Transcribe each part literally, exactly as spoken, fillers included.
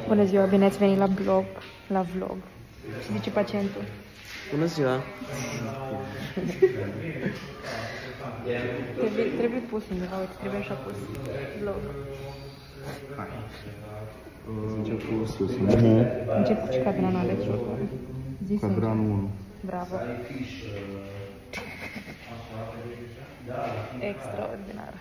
Bună ziua, bine ați venit la blog, la vlog. Ce zice pacientul? Bună ziua! trebuie, trebuie pus undeva, uite, trebuie așa pus. Vlog. Hai. Încep cu sus. Încep cu ce cadran ales, Zi Cadranul unu. Bravo. Extraordinar.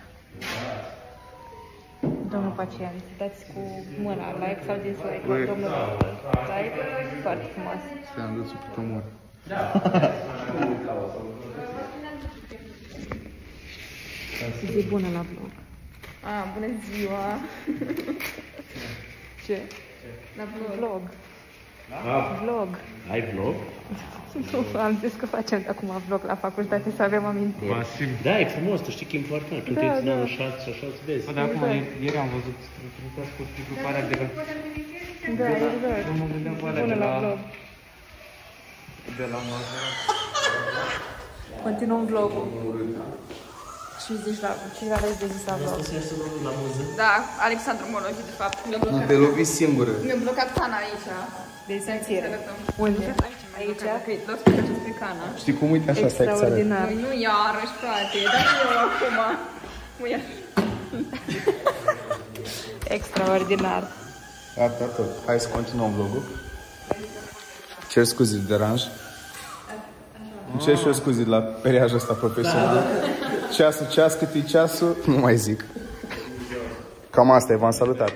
Domnul pacient, dați cu mâna like sau dislike. Like. Domnul like, foarte frumos. Ți-am dat sub tomor. Zi bună la vlog. Ah, bună ziua! Ce? La vlog. Vlog. Ah, Vlog. ai vlog? Nu, am zis că facem acum vlog la facultate să avem amintiri. Masim. Da, e frumos, tu știi că e important. Când Da, te uiți în da. anul șase și așa îți vezi. Dar acum, ieri am văzut, uitați cu gruparea de la... Da, exact. Nu mă gândeam cu alea Bună de la la... vlog. De la Mazărat. Continuăm vlogul. Ce zici la, ce aveți de zis la vlog? Da, Alexandru Mologi, de fapt. Mi-a Nu blocat, te lovi singură. mi-a blocat cana aici. De simțire. Arătăm. Unde? Aici? Aici? Că l-o spus spre cana. Știi cum? Uite așa, stai că ți-arăt. Extraordinar. Nu, nu iarăși, frate, dar nu eu acum. Nu iar. Extraordinar. Gata, tot. Hai să continuăm vlogul. Cer scuze de deranj. Îmi cer și eu scuze la periajul ăsta profesional. Ceasul, ceas, cât e ceasul, nu mai zic. Cam asta e, v-am salutat.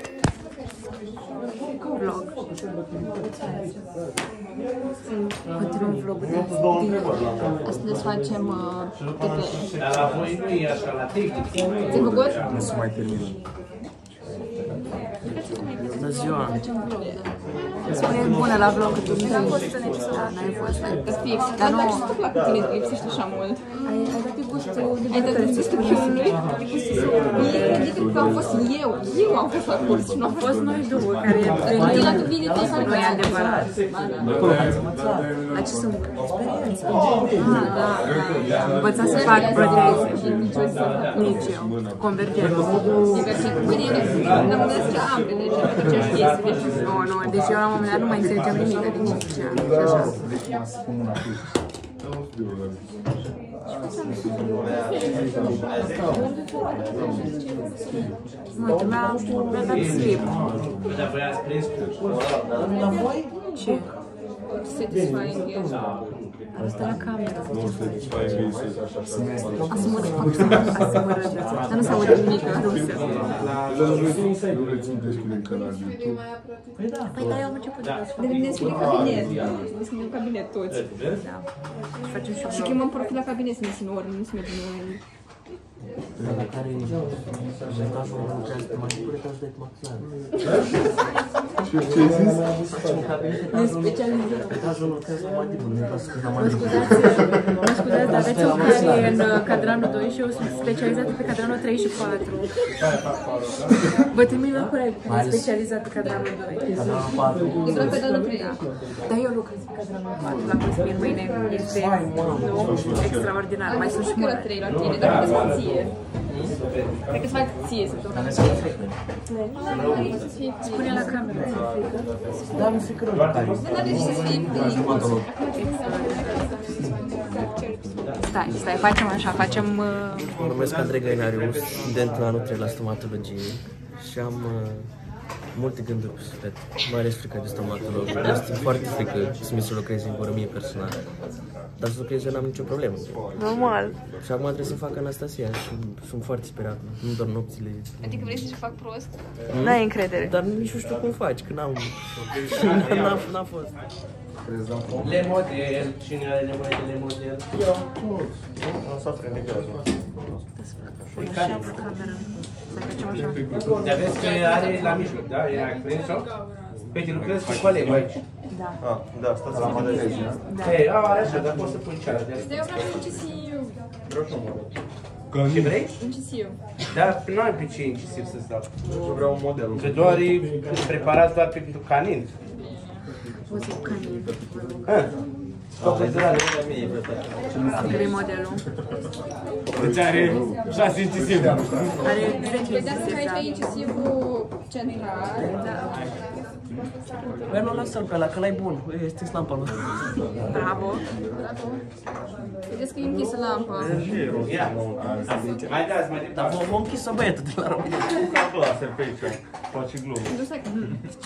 Vlog. Continuăm vlogul de azi. Astăzi facem uh, T P. Ți-ai făcut? Nu se mai termină. Bună ziua! Spune bună la vlog că tu nu ai fost necesar. Da, N-ai fost. Că fix. Dar Dar nu. nu știu la tine, îți lipsește așa mult. Ai, ai dat gustul de Ai dat gustul chiului? Mie credeți că am fost eu. Eu am fost la curs și nu am fost noi două care noi. La tu vine te să nu e adevărat. La ce sunt? Experiență. Ah, da. Învăța să fac proteze. Nici eu. Convergență. Divertit. Bine, n-am gândit că am gândit ce aceeași chestie. Nu, nu, deci eu la un moment dat nu mai înțelegeam nimic din ce ziceam. Și așa. Mă, trebuia, mi-a dat slip. Ce? Satisfying, yes. Asta la cameră. A să mă fac să mă rădeți. Dar nu se aude nimic în rusă. Păi da, eu am început de asta. De ne deschide cabinet. Ne deschidem cabinet toți. Da. Și facem și Și chemăm profil la cabinet să ne țină ori, nu să mergem noi. La care etajul lucrează pe mai scurt, etajul de maxilar. Ce ai zis? Ne specializăm. Etajul lucrează pe mandibul, nu e să Mă scuzați, mă scuzați, dar aveți o care în cadranul doi și eu sunt specializată pe cadranul trei și patru. Vă trimit la corect, e specializat pe cadranul doi. E doar pe cadranul trei. Dar eu lucrez pe cadranul patru, la Cosmin, mâine este extraordinar, mai sunt și Că la mult. trei la tine, dar cred că-ți fac ție. Cred că-ți fac ție săptămâna. Spune la cameră. Da, mi-e frică rău de care. Dar n-are ce să fie Stai, stai, facem așa, facem... Uh... Mă numesc Andrei Găinariu, student la anul trei la stomatologie și am uh, multe gânduri pe suflet, mai ales frică de stomatolog. Este foarte frică să mi se lucreze în gură mie personal. Dar să lucrez eu n-am nicio problemă. Normal. Și acum trebuie să fac Anastasia și sunt foarte speriat, nu doar nopțile. Adică vrei să-și fac prost? N-ai încredere. Dar nici nu știu cum faci, că n-am... n-a fost. Le model, cine are le model, le model? Eu. Nu s-a frenegat. Așa pe cameră. Să facem așa. Dar vezi că are la mijloc, da? E acrent sau? Păi lucrezi cu colegul aici. Da. Ah, da, stați la modelezi, da? Ei, a, așa, dar poți să pui cealaltă. Dar eu vreau incisiv. Vreau și un model. Ce vrei? Incisiv. Dar nu ai pe ce incisiv să-ți dau. Eu vreau un model. Că doar e preparat doar pentru canin. O să canin. Stop, de la Care e modelul? Deci are șase incisive. Are direct Vedeați că aici e incisiv, incisivul central. da. Băi, nu lasă-l pe ăla, că ăla e bun. Este lampa lui. Bravo. Vedeți că e închisă lampa. Ia. Mai dați, mai Dar v-a închis-o băietul de la România. departe. Pe aici. Face glumă. Nu stai că...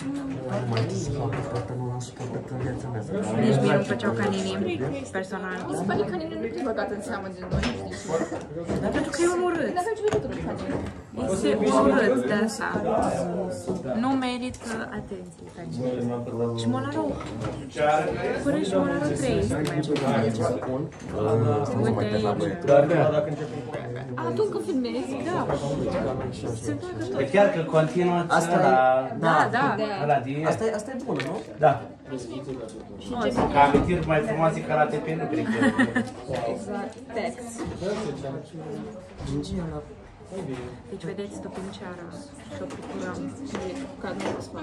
Nici mie nu-mi plăceau caninii, personal. Mi se pare că caninele nu trebuie băgat în seamă de noi, nu știu. Dar pentru că e un urât. Dar avem ce legătură cu caninele. Este un urât de asta. Nu merită atenție caninii. Și molarul, până și molarul trei este mai bun. Uite aici. A, tu încă filmezi? Da. Se întâmplă tot. E chiar că continuă Asta ăla... Da, da. Ăla de... Asta e, asta e bună, nu? Da. Ca amintiri mai frumoase ca la T P, nu cred că... Exact. Text. Deci vedeți stăpânceara și o procurăm. Cadrul ăsta.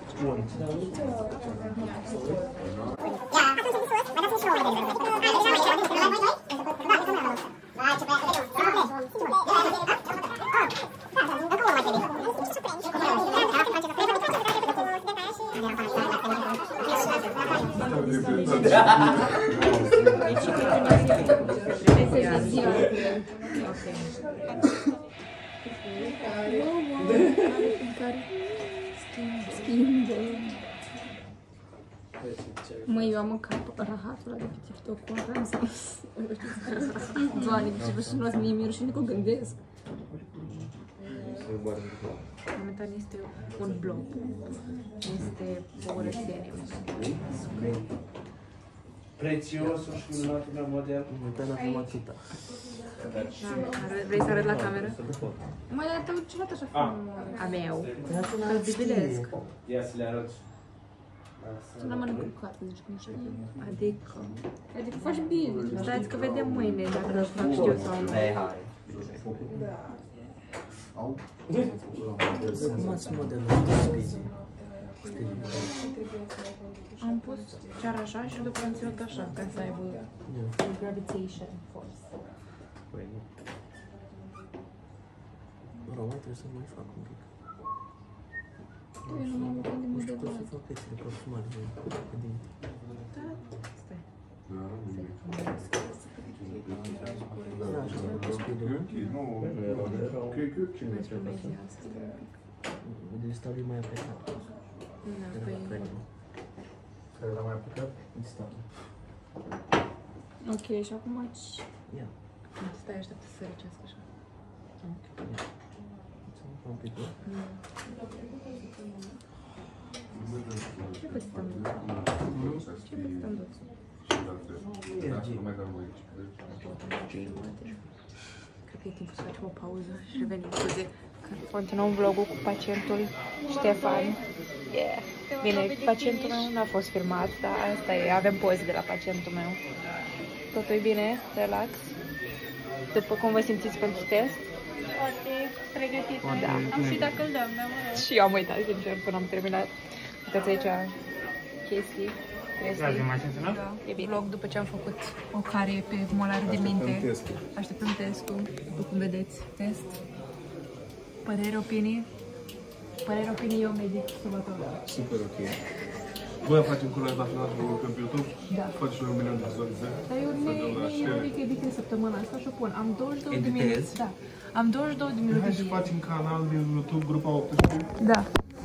Măi, eu am mâncat rahatul ăla de pe TikTok-ul, am zis. Doamne, ce vă și nu-ați mie mi-e rușine că o gândesc. Momentan este un blog. Este o urățenie. Prețiosul și minunatul meu model. Momentan a filmat Chita. Vrei să arăt la cameră? Mai dar tău ce așa frumos. A meu. Îl zibilesc. Ia să le arăt. Tu n-am mănânc cu cartă, zici că nu știu. Adică... Adică faci bine. Stați că vedem mâine dacă îl fac știu sau nu. Cum ați modelul ăsta Speedy? Am pus ceara așa și după am ținut așa, ca să aibă gravitation force. Roma, trebuie să mai fac un pic. Eu nu m-am uitat de Nu mult știu de cum să bani. fac pețele profumare. Da, stai. Da, așa mai pus Speedy. Deci stau mai aplicat. Da, păi... Care era mai aplicat? Ok, și acum aici... Ia. Stai, așteaptă să se răcească așa. Ok, ia. Să-mi un pic, da? Ce pățit am dus? Ce pățit am dus? Cred că e timpul să facem o pauză și revenim scuze. Continuăm vlogul cu pacientul Ștefan. Yeah. Bine, pacientul meu n-a fost filmat, dar asta e, avem poze de la pacientul meu. Totul e bine, relax. După cum vă simțiți pentru test? Foarte pregătit. Da. Am și dacă îl dăm, dar mă rog. Și eu am uitat, sincer, până am terminat. Uitați aici chestii. Da. E bine. Vlog după ce am făcut o carie pe molare de minte. Așteptăm testul, după cum vedeți, test. Păreri, opinii? Păreri, opinii, eu medic, sărbător. Super ok. Voi facem cu live la final pe YouTube? Da. Faci și un milion de vizualizări. Dar eu ne eu editez săptămâna asta și o pun. Am douăzeci și două de minute. Editezi? Da. Am douăzeci și două de minute. Hai să facem canal de YouTube, grupa optsprezece. Da.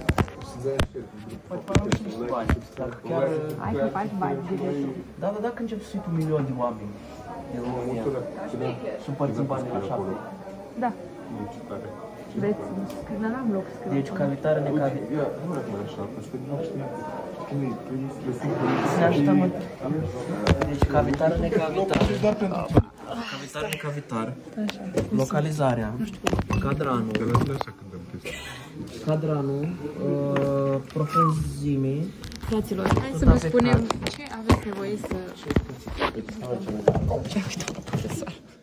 Chiar... Hai să faci bani direct. Da, dar dacă încep să fii pe un milion de oameni din România și împărțim banii la șapte. Da. Vreți? Dar n-am loc să scriu. Deci cavitare, necavitare. Ia, nu mai mai așa, pentru că nu știu. Să ne ajutăm. Deci cavitare, necavitare. Cavitare, necavitare. Localizarea. Cadranul. Cadranul. uh, Profunzimii. Fraților, hai să vă spunem ce aveți nevoie să... Ce am uitat la profesor.